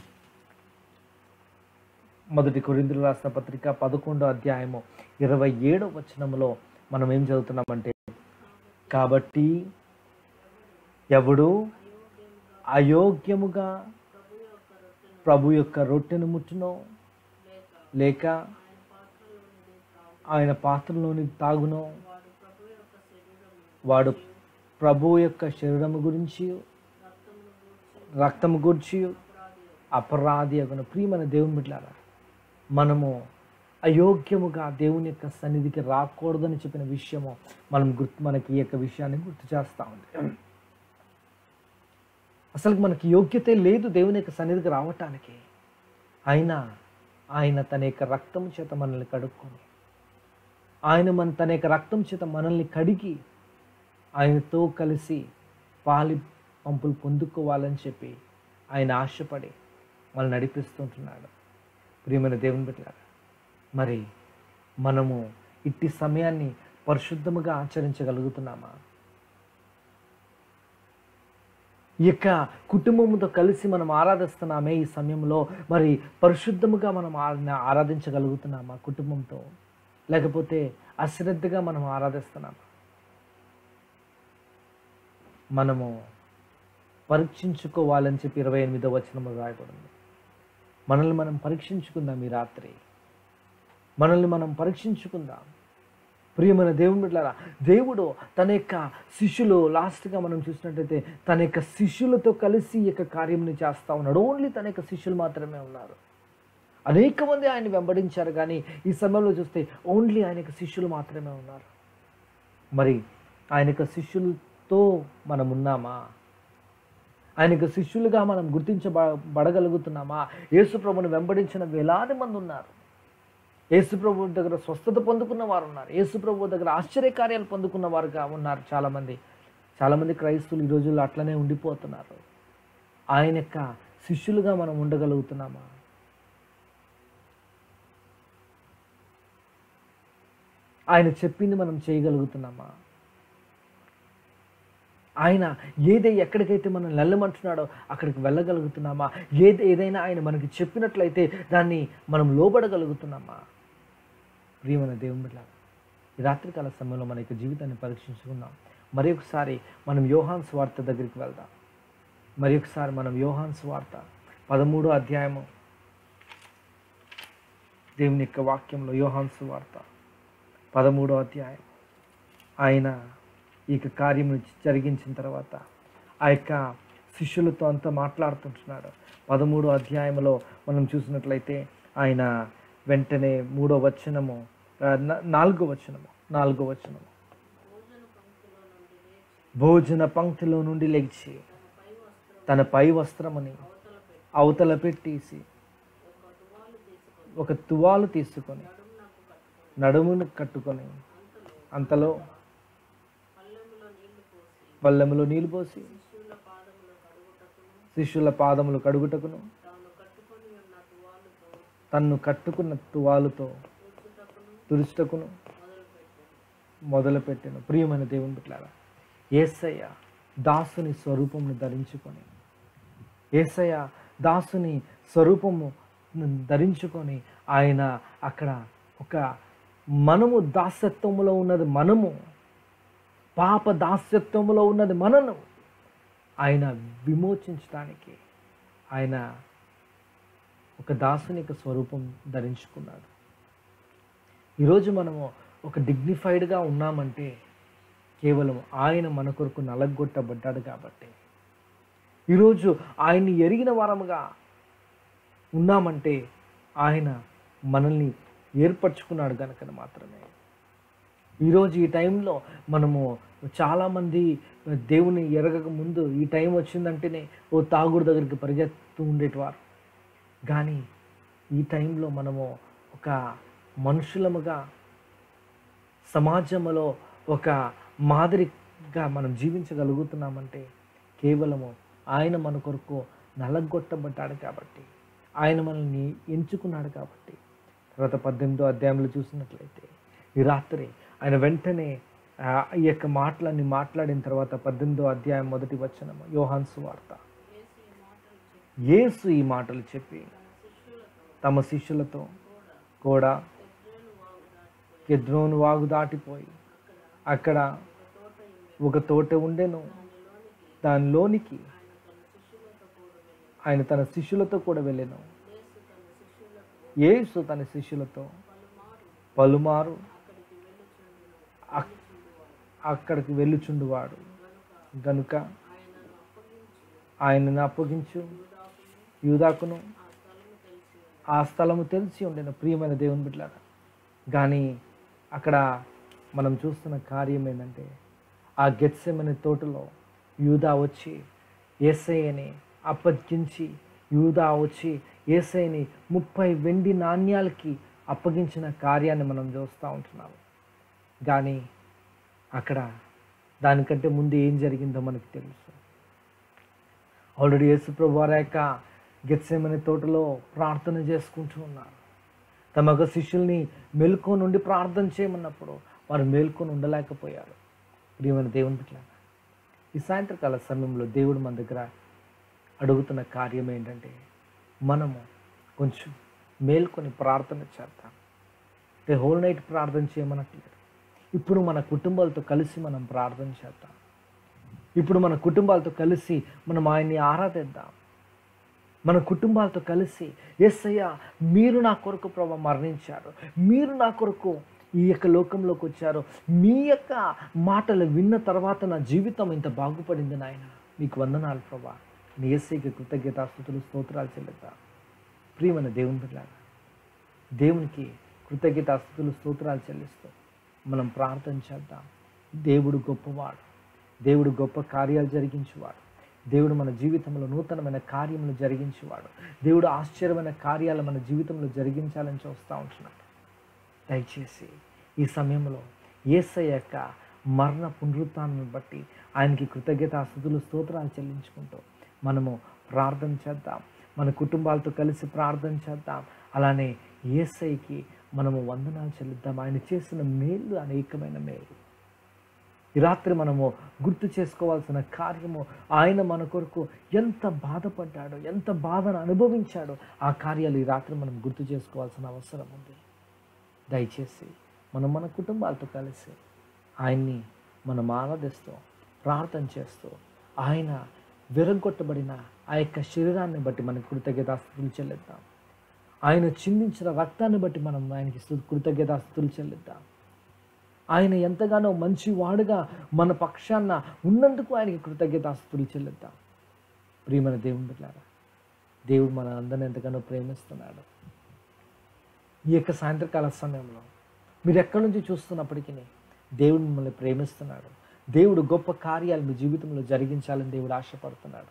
Speaker 2: 1 కొరింథీయులు రాసిన పత్రిక 11వ అధ్యాయము 27వ వచనంలో మనం ఏం చదువుతున్నామంటే, కాబట్టి ఎవడు అయోగ్యముగా ప్రభు యొక్క రొట్టెను ముట్టునో, లేక ఆయన పాత్రలోని తాగునో, వాడు ప్రభు యొక్క శరీరము గురించి రక్తము గురించి అపరాధి అగును. ప్రియమైన దేవుని బిడ్డలారా, మనము అయోగ్యముగా దేవుని యొక్క సన్నిధికి రాకూడదని చెప్పిన విషయము మనకి ఈ యొక్క విషయాన్ని గుర్తు చేస్తూ ఉంది. అసలు మనకి యోగ్యత లేదు దేవుని యొక్క సన్నిధికి రావటానికి. ఆయన తన యొక్క రక్తం చేత మనల్ని కడుక్కొని, తన యొక్క రక్తం చేత మనల్ని కడిగి, ఆయనతో కలిసి పాలి పంపులు పొందుకోవాలని చెప్పి ఆయన ఆశపడి మనల్ని నడిపిస్తుంటున్నాడు. ప్రియమైన దేవుని బిడ్డలారా, మరి మనము ఇట్టి సమయాన్ని పరిశుద్ధముగా ఆచరించగలుగుతున్నామా? ఈ యొక్క కుటుంబంతో కలిసి మనం ఆరాధిస్తున్నామే ఈ సమయంలో, మరి పరిశుద్ధముగా మనం ఆరాధించగలుగుతున్నామా కుటుంబంతో? లేకపోతే అశ్రద్ధగా మనం ఆరాధిస్తున్నామా? మనము పరీక్షించుకోవాలని చెప్పి 28వ వచనంలో రాయబడింది. మనల్ని మనం పరీక్షించుకుందాం. ఈ రాత్రి మనల్ని మనం పరీక్షించుకుందాం. ప్రియమైన దేవుని బిడ్డలారా, దేవుడు తన యొక్క శిష్యులు, లాస్ట్గా మనం చూసినట్టయితే తన యొక్క శిష్యులతో కలిసి ఈ యొక్క కార్యంని చేస్తూ ఉన్నాడు. ఓన్లీ తన యొక్క శిష్యులు మాత్రమే ఉన్నారు. అనేక మంది ఆయన వెంబడించారు, కానీ ఈ సమయంలో చూస్తే ఓన్లీ ఆయన యొక్క శిష్యులు మాత్రమే ఉన్నారు. మరి ఆయన యొక్క శిష్యులతో మనం ఉన్నామా? ఆయన యొక్క శిష్యులుగా మనం గుర్తించబడగలుగుతున్నామా? యేసు ప్రభువును వెంబడించిన వేలాది మంది ఉన్నారు. యేసు ప్రభువు దగ్గర స్వస్థత పొందుకున్న వారు ఉన్నారు. యేసు ప్రభువు దగ్గర ఆశ్చర్యకార్యాలు పొందుకున్న వారుగా ఉన్నారు చాలామంది క్రైస్తవులు ఈ రోజుల్లో అట్లనే ఉండిపోతున్నారు. ఆయన యొక్క శిష్యులుగా మనం ఉండగలుగుతున్నామా? ఆయన చెప్పింది మనం చేయగలుగుతున్నామా? ఆయన ఎక్కడికైతే మనం వెళ్ళమంటున్నాడో అక్కడికి వెళ్ళగలుగుతున్నామా? ఏదైనా ఆయన మనకి చెప్పినట్లయితే దాన్ని మనం లోబడగలుగుతున్నామా? ప్రియమైన దేవుని బిడ్డలారా, ఈ రాత్రికాల సమయంలో మన యొక్క జీవితాన్ని పరీక్షించుకుందాం. మరి ఒకసారి మనం యోహాను సువార్త దగ్గరికి వెళ్దాం. మరి ఒకసారి మనం యోహాను సువార్త 13వ అధ్యాయము దేవుని యొక్క వాక్యంలో యోహాను సువార్త 13వ అధ్యాయం ఆయన ఈ కార్యం జరిగించిన తర్వాత ఆ యొక్క శిష్యులతో అంతా మాట్లాడుతుంటున్నాడు. 13వ అధ్యాయంలో మనం చూసినట్లయితే ఆయన వెంటనే 3వ వచనము 4వ వచనము భోజన పంక్తిలో నుండి లేచి తన పై వస్త్రముని అవతల పెట్టేసి ఒక తువాలు తీసుకొని నడుమును కట్టుకొని అంతలో పళ్ళెములో నీళ్లు పోసి శిష్యుల పాదములు కడుగుటకును తన్ను కట్టుకున్న తువాలుతో తుడుచుటకును మొదలుపెట్టెను. ప్రియమైన దేవుని బిడ్డలారా, యేసయ్య దాసుని స్వరూపమును ధరించుకొని ధరించుకొని ఆయన అక్కడ ఒక మనము దాసత్వములో ఉన్నది, మనము పాప దాస్యత్వములో ఉన్నది మనను ఆయన విమోచించడానికి ఆయన ఒక దాసుని యొక్క స్వరూపం ధరించుకున్నాడు. ఈరోజు మనము ఒక డిగ్నిఫైడ్గా ఉన్నామంటే కేవలం ఆయన మన కొరకు నలగొట్టబడ్డాడు కాబట్టి. ఈరోజు ఆయన్ని ఎరిగిన వారముగా ఉన్నామంటే ఆయన మనల్ని ఏర్పరచుకున్నాడు కనుక మాత్రమే. ఈరోజు ఈ టైంలో మనము చాలామంది దేవుని ఎరగక ముందు ఈ టైం వచ్చిందంటేనే ఓ తాగుడు దగ్గరికి పరిగెత్తు ఉండేటివారు. కానీ ఈ టైంలో మనము ఒక మనుషులముగా సమాజంలో ఒక మాదిరిగా మనం జీవించగలుగుతున్నామంటే కేవలము ఆయన మన కొరకు నలగొట్టబడ్డాడు కాబట్టి, ఆయన మనల్ని ఎంచుకున్నాడు కాబట్టి. తర్వాత 18వ అధ్యాయంలో చూసినట్లయితే ఈ రాత్రి ఆయన వెంటనే ఈ యొక్క మాటలన్నీ మాట్లాడిన తర్వాత 18వ అధ్యాయం 1వ వచనం యోహాను సువార్త, యేసు ఈ మాటలు చెప్పి తమ శిష్యులతో కూడా కెద్రోను వాగు దాటిపోయి అక్కడ ఒక తోట ఉండెను, దానిలోనికి ఆయన తన శిష్యులతో కూడా వెళ్ళెను. యేసు తన శిష్యులతో పలుమారు అక్కడికి వెళ్ళుచుండువాడు గనుక ఆయనను అప్పగించు యూదాకును ఆ స్థలము తెలిసి ఉండెను. ప్రియమైన దేవుని బిడ్డలారా, కానీ అక్కడ మనం చూస్తున్న కార్యం ఏంటంటే ఆ గెత్సెమనే తోటలో యూదా వచ్చి యేసయ్యని అప్పగించి యూదా వచ్చి యేసయ్యని 30 వెండి నాణ్యాలకి అప్పగించిన కార్యాన్ని మనం చూస్తూ ఉంటున్నాము. కానీ అక్కడ దానికంటే ముందు ఏం జరిగిందో మనకు తెలుసు. ఆల్రెడీ యేసు ప్రభు వారి యొక్క గెత్సెమనే తోటలో ప్రార్థన చేసుకుంటూ ఉన్నారు. తమ యొక్క శిష్యుల్ని మేల్కొని ఉండి ప్రార్థన చేయమన్నప్పుడు వారు మేల్కొని ఉండలేకపోయారు. ప్రియమైన దేవుని బిడ్డలారా, ఈ సాయంత్రకాల సమయంలో దేవుడు మన దగ్గర అడుగుతున్న కార్యం ఏంటంటే మనము కొంచెం మేల్కొని ప్రార్థన చేద్దాం. అంటే హోల్ నైట్ ప్రార్థన చేయమనట్లేదు. ఇప్పుడు మన కుటుంబాలతో కలిసి మనం ప్రార్థన చేద్దాం. ఇప్పుడు మన కుటుంబాలతో కలిసి మనం ఆయన్ని ఆరాధిద్దాం. మన కుటుంబాలతో కలిసి యేసయ్య మీరు నా కొరకు ప్రభు మరణించారు, మీరు నా కొరకు ఈ యొక్క లోకంలోకి వచ్చారు, మీ యొక్క మాటలు విన్న తర్వాత నా జీవితం ఇంత బాగుపడింది నాయన, మీకు వందనాలు ప్రభా, నీ యేసయ్యకి కృతజ్ఞతాస్తుతులు స్తోత్రాలు చెల్లిద్దాం. ప్రియమైన దేవుని బిడ్డలారా, దేవునికి కృతజ్ఞతాస్తుతులు స్తోత్రాలు చెల్లిస్తూ మనం ప్రార్థన చేద్దాం. దేవుడు గొప్పవాడు, దేవుడు గొప్ప కార్యాలు జరిగించేవాడు, దేవుడు మన జీవితంలో నూతనమైన కార్యములు జరిగించేవాడు, దేవుడు ఆశ్చర్యమైన కార్యాలు మన జీవితంలో జరిగించాలని చూస్తూ ఉంటున్నాడు. దయచేసి ఈ సమయంలో యేసయ్య యొక్క మరణ పునరుత్థానాన్ని బట్టి ఆయనకి కృతజ్ఞతాస్తుతులు స్తోత్రాలు చెల్లించుకుంటూ మనము ప్రార్థన చేద్దాం. మన కుటుంబాలతో కలిసి ప్రార్థన చేద్దాం. అలానే యేసయ్యకి మనము వందనాలు చెల్లిద్దాం. ఆయన చేసిన మేలు అనేకమైన మేలు. ఈ రాత్రి మనము గుర్తు చేసుకోవాల్సిన కార్యము, ఆయన మన కొరకు ఎంత బాధపడ్డాడో, ఎంత బాధను అనుభవించాడో ఆ కార్యాలు ఈ రాత్రి మనం గుర్తు చేసుకోవాల్సిన అవసరం ఉంది. దయచేసి మనం మన కుటుంబాలతో కలిసి ఆయన్ని మనం ఆరాధిస్తూ ప్రార్థన చేస్తూ ఆయన విరగొట్టబడిన ఆ యొక్క శరీరాన్ని బట్టి మనకు కృతజ్ఞతాస్తుతులు చెల్లిద్దాం. ఆయన చిందించిన రక్తాన్ని బట్టి మనం ఆయనకి కృతజ్ఞతాస్తుతులు చెల్లిద్దాం. ఆయన ఎంతగానో మంచివాడుగా మన పక్షాన ఉన్నందుకు ఆయనకి కృతజ్ఞతాస్తుతులు చెల్లిద్దాం. ప్రియమైన దేవుని బిడ్డలారా, దేవుడు మన అందరిని ఎంతగానో ప్రేమిస్తున్నాడు. ఈ యొక్క సాయంత్రకాల సమయంలో మీరు ఎక్కడి నుంచి చూస్తున్నప్పటికీ దేవుడు మిమ్మల్ని ప్రేమిస్తున్నాడు. దేవుడు గొప్ప కార్యాలు మీ జీవితంలో జరిగించాలని దేవుడు ఆశపడుతున్నాడు.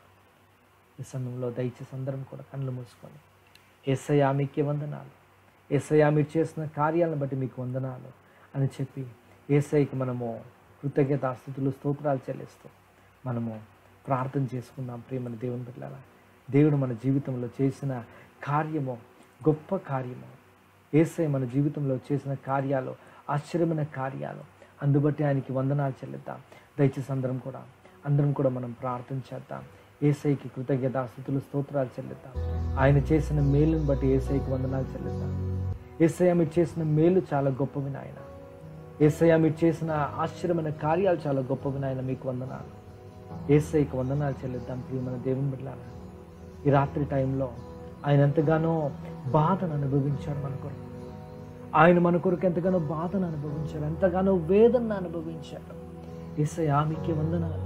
Speaker 2: ఈ సమయంలో దయచేసి అందరం కూడా కళ్ళు మూసుకొని, యేసయ్యా మీకే వందనాలు, యేసయ్యా మీరు చేసిన కార్యాలను బట్టి మీకు వందనాలు అని చెప్పి యేసయ్యకి మనము కృతజ్ఞతాస్తుతులు స్తోత్రాలు చెల్లిస్తూ మనము ప్రార్థన చేసుకుందాం. ప్రియమైన దేవుని బిడ్డలారా, దేవుడు మన జీవితంలో చేసిన కార్యము గొప్ప కార్యము. యేసయ్య మన జీవితంలో చేసిన కార్యాలు ఆశ్చర్యమైన కార్యాలు. అందుబట్టి ఆయనకి వందనాలు చెల్లిద్దాం. దయచేసి అందరం కూడా మనం ప్రార్థన చేద్దాం. యేసయ్యకి కృతజ్ఞతాస్తుతులు స్తోత్రాలు చెల్లిద్దాం. ఆయన చేసిన మేలును బట్టి యేసయ్యకి వందనాలు చెల్లిద్దాం. యేసయ్య మీరు చేసిన మేలు చాలా గొప్పవి నాయన. యేసయ్య మీరు చేసిన ఆశ్చర్యమైన కార్యాలు చాలా గొప్పవి నాయన, మీకు వందనాలు. యేసయ్యకి వందనాలు చెల్లిద్దాం. ప్రియమైన దేవుని బిడ్డలారా, ఈ రాత్రి టైంలో ఆయన ఎంతగానో బాధను అనుభవించాడు మన కొరకు. ఆయన మన కొరకు ఎంతగానో బాధను అనుభవించాడు, ఎంతగానో వేదనను అనుభవించాడు. యేసయ్యా మీకే వందనాలు,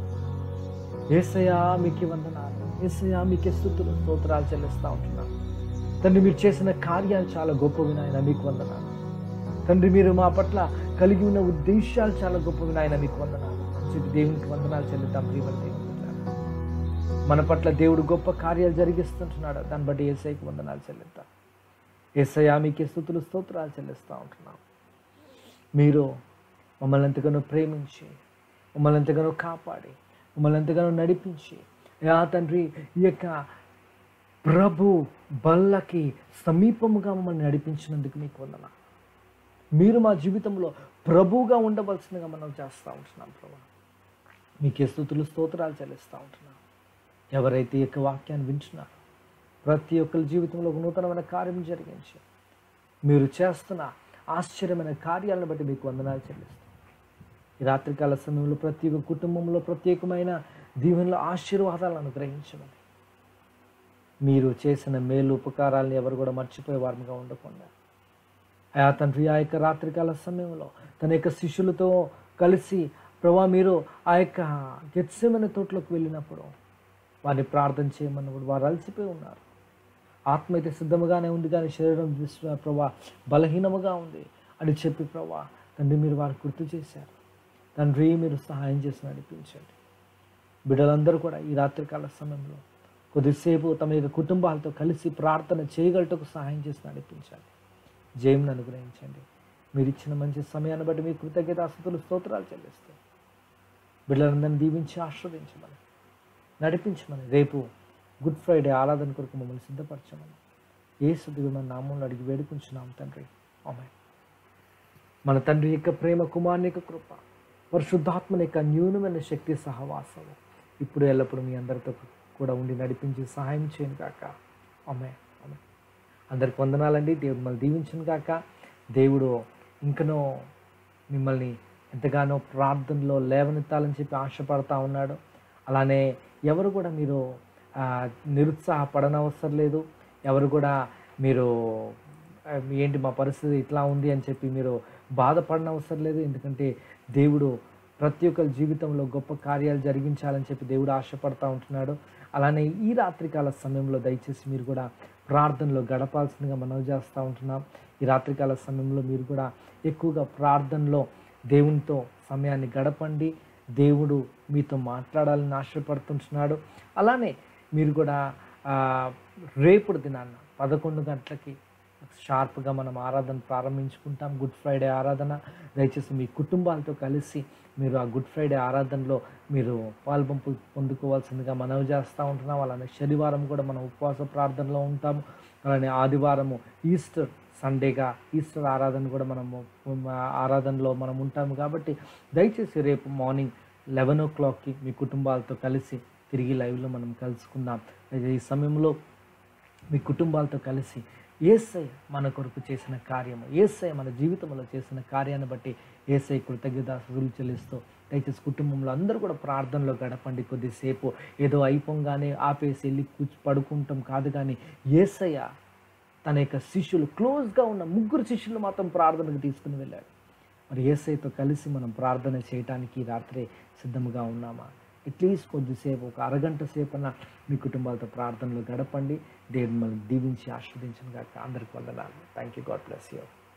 Speaker 2: యేసయ్యా మీకే వందనాలు, యేసయ్యా మీకే స్తుతులు స్తోత్రాలు చెల్లిస్తూ ఉంటున్నాను. తండ్రి మీరు చేసిన కార్యాలు చాలా గొప్పవి నాయన, మీకు వందనాలు. తండ్రి మీరు మా పట్ల కలిగి ఉన్న ఉద్దేశాలు చాలా గొప్పవి నాయన, మీకు వందనాలు. చెప్పి దేవునికి వందనాలు చెల్లిద్దాం. ప్రియమైన దేవుని బిడ్డలారా, మన పట్ల దేవుడు గొప్ప కార్యాలు జరిగిస్తుంటున్నాడు, దాన్ని బట్టి యేసయ్యకి వందనాలు చెల్లిద్దాం. యేసయ్యా మీకే స్తుతులు స్తోత్రాలు చెల్లిస్తూ ఉంటున్నాం. మీరు మమ్మల్ని ఎంతగానో ప్రేమించి, మమ్మల్ని ఎంతగానో కాపాడి, మమ్మల్ని ఎంతగానో నడిపించి, తండ్రి ఈ యొక్క ప్రభు బల్లకి సమీపముగా మమ్మల్ని నడిపించినందుకు మీకు వందనాలు. మీరు మా జీవితంలో ప్రభువుగా ఉండవలసిందిగా మనం చేస్తూ ఉంటున్నాం. ప్రభు మీకే స్తుతులు స్తోత్రాలు చెల్లిస్తూ ఉంటున్నాం. ఎవరైతే ఈ యొక్క వాక్యాన్ని వింటున్నారో ప్రతి ఒక్కరి జీవితంలో ఒక నూతనమైన కార్యం జరిగించి మీరు చేస్తున్న ఆశ్చర్యమైన కార్యాలను బట్టి మీకు వందనాలు చెల్లిస్తాం. ఈ రాత్రికాల సమయంలో ప్రతి ఒక్క కుటుంబంలో ప్రత్యేకమైన దీవెనలో ఆశీర్వాదాలను అనుగ్రహించమని, మీరు చేసిన మేలు ఉపకారాలను ఎవరు కూడా మర్చిపోయే వారిగా ఉండకుండా తండ్రి ఆ యొక్క రాత్రికాల సమయంలో తన యొక్క శిష్యులతో కలిసి ప్రభా మీరు ఆ యొక్క గెత్సెమనే తోటలోకి వెళ్ళినప్పుడు వారిని ప్రార్థన చేయమన్నప్పుడు వారు అలసిపోయి ఉన్నారు. ఆత్మ అయితే సిద్ధముగానే ఉంది కానీ శరీరం ప్రభా బలహీనముగా ఉంది అని చెప్పి ప్రభా తండ్రి మీరు వారు గుర్తు చేశారు. తండ్రి మీరు సహాయం చేసి నడిపించండి. బిడ్డలందరూ కూడా ఈ రాత్రికాల సమయంలో కొద్దిసేపు తమ యొక్క కుటుంబాలతో కలిసి ప్రార్థన చేయగలటకు సహాయం చేసి నడిపించాలి. జయమును అనుగ్రహించండి. మీరు ఇచ్చిన మంచి సమయాన్ని బట్టి మీ కృతజ్ఞతాస్తుతులు స్తోత్రాలు చెల్లిస్తూ బిడ్డలందరినీ దీవించి ఆశీర్వదించమని, నడిపించమని, రేపు గుడ్ ఫ్రైడే ఆరాధన కొరకు మమ్మల్ని సిద్ధపరచమని యేసు దివ్యమైన నామంలో అడిగి వేడుకుంటున్నాం తండ్రి. ఆమేన్. మన తండ్రి యొక్క ప్రేమ, కుమారుని యొక్క కృప, పరిశుద్ధాత్మని యొక్క న్యూనమైన శక్తి సహవాసము ఇప్పుడు ఎల్లప్పుడూ మీ అందరితో కూడా ఉండి నడిపించి సహాయం చేయను కాక. ఆమేన్. ఆమేన్. అందరికి వందనాలండి. దేవుడు మిమ్మల్ని దీవించను కాక. దేవుడు ఇంకనో మిమ్మల్ని ఎంతగానో ప్రార్థనలో లేవనెత్తాలని చెప్పి ఆశపడతా ఉన్నాడు. అలానే ఎవరు కూడా మీరు నిరుత్సాహపడనవసరం లేదు. ఎవరు కూడా మీరు ఏంటి మా పరిస్థితి ఇట్లా ఉంది అని చెప్పి మీరు బాధపడనవసరం లేదు. ఎందుకంటే దేవుడు ప్రతి ఒక్కరి జీవితంలో గొప్ప కార్యాలు జరిగించాలని చెప్పి దేవుడు ఆశపడతా ఉంటున్నాడు. అలానే ఈ రాత్రికాల సమయంలో దయచేసి మీరు కూడా ప్రార్థనలో గడపాల్సిందిగా మనవి చేస్తూ ఉంటున్నాం. ఈ రాత్రికాల సమయంలో మీరు కూడా ఎక్కువగా ప్రార్థనలో దేవునితో సమయాన్ని గడపండి. దేవుడు మీతో మాట్లాడాలని ఆశపడుతుంటున్నాడు. అలానే మీరు కూడా రేపుడు దినాన్న 11 గంటలకి షార్ప్గా మనం ఆరాధన ప్రారంభించుకుంటాం. గుడ్ ఫ్రైడే ఆరాధన. దయచేసి మీ కుటుంబాలతో కలిసి మీరు ఆ గుడ్ ఫ్రైడే ఆరాధనలో మీరు పాల్పంపు పొందుకోవాల్సిందిగా మనవి చేస్తూ ఉంటున్నాం. అలానే శనివారం కూడా మనం ఉపవాస ప్రార్థనలో ఉంటాము. అలానే ఆదివారము ఈస్టర్ సండేగా ఈస్టర్ ఆరాధన కూడా ఆరాధనలో మనం ఉంటాము కాబట్టి దయచేసి రేపు మార్నింగ్ 11 o'clockకి మీ కుటుంబాలతో కలిసి తిరిగి లైవ్లో మనం కలుసుకుందాం. ఈ సమయంలో మీ కుటుంబాలతో కలిసి యేసయ్య మన కొరకు చేసిన కార్యము, యేసయ్య మన జీవితంలో చేసిన కార్యాన్ని బట్టి యేసయ్య కృతజ్ఞతాస్తుతులు చెల్లిస్తూ దయచేసి కుటుంబంలో అందరూ కూడా ప్రార్థనలో గడపండి. కొద్దిసేపు ఏదో అయిపోగానే ఆపేసి వెళ్ళి పడుకుంటాం కాదు, కానీ యేసయ్య తన యొక్క శిష్యులు, క్లోజ్గా ఉన్న 3 శిష్యులు మాత్రం ప్రార్థనకు తీసుకుని వెళ్ళాడు. మరి యేసయ్యతో కలిసి మనం ప్రార్థన చేయడానికి రాత్రే సిద్ధంగా ఉన్నామా? అట్లీస్ట్ కొద్దిసేపు, ఒక అరగంట సేపన మీ కుటుంబాలతో ప్రార్థనలో గడపండి. దేవుడు మనల్ని దీవించి ఆశీర్వదించును గాక. అందరికి వందనాలు. Thank you. God bless you.